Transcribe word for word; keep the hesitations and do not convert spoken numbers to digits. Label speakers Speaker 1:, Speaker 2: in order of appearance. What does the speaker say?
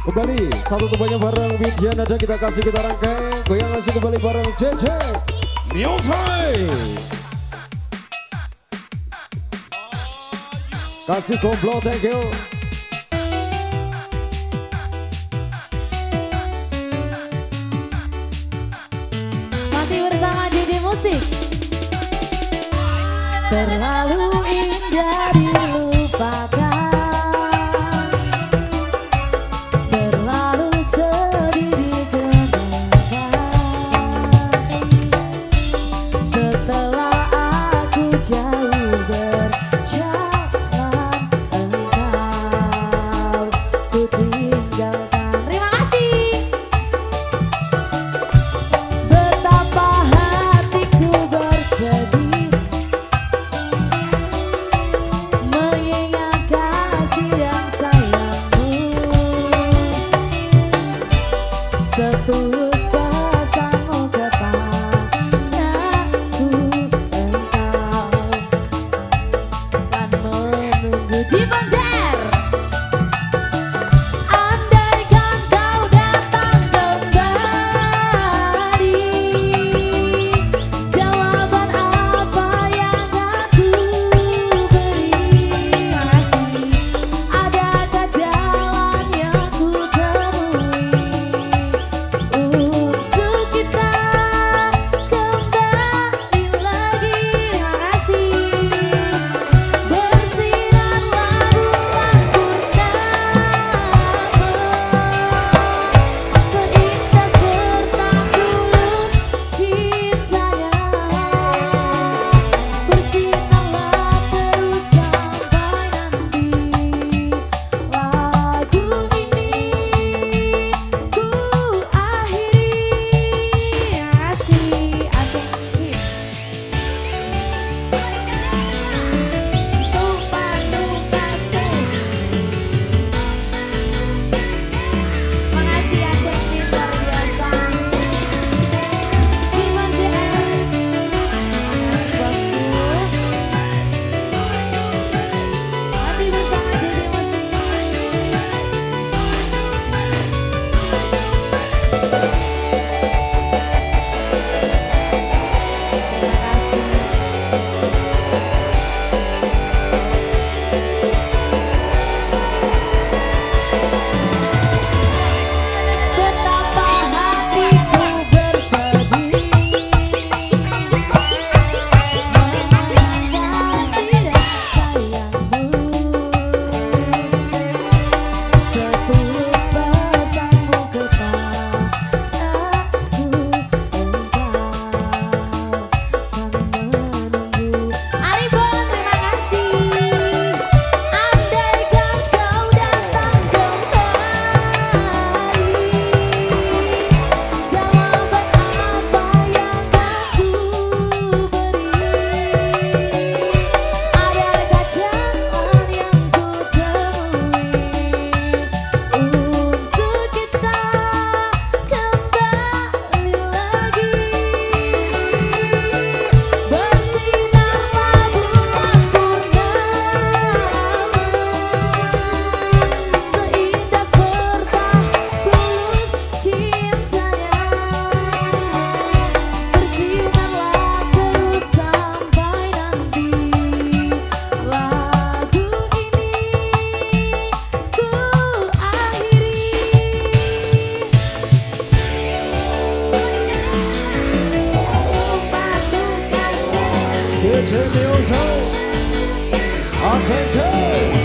Speaker 1: Kembali satu tumpahnya bareng Widyan ada kita kasih kita rangkai. Goyang kasih kembali bareng J J Music. Kasih gomblo, thank you.
Speaker 2: Masih bersama J J Music. Terlalu indah dilupakan. Setulus pesanmu kepadaku, engkau kan menunggu di Banjar. Andaikan kau datang kembali, jawaban apa yang aku beri? Masih adakah jalan yang ku temui untuk kita kembali lagi? Makasih. Bersinarlah bulan purnama, seindah serta tulus cintanya. Bersinarlah terus sampai nanti lagu ini ku akhiri. Asik, asik. Tumpah tumpah sih. Makasih ya Ceci, luar biasa. Iman J R, makasih bosku. Masih bersama J J Music. Betapa hatiku bersedih mengenang kasih dan sayangmu. Setulus pesanmu kepadaku, engkau kan menunggu. Alibon, terima kasih. Andaikan kau datang kembali, jawaban apa yang aku beri? Adakah jalan yang ku temui untuk kita kembali lagi? Bersinarlah bulan purnama, seindah serta tulus cintanya. Bersinarlah terus sampai nanti lagu ini ku akhiri. Tumpah tumpah
Speaker 1: J J Music. Oh, thank you.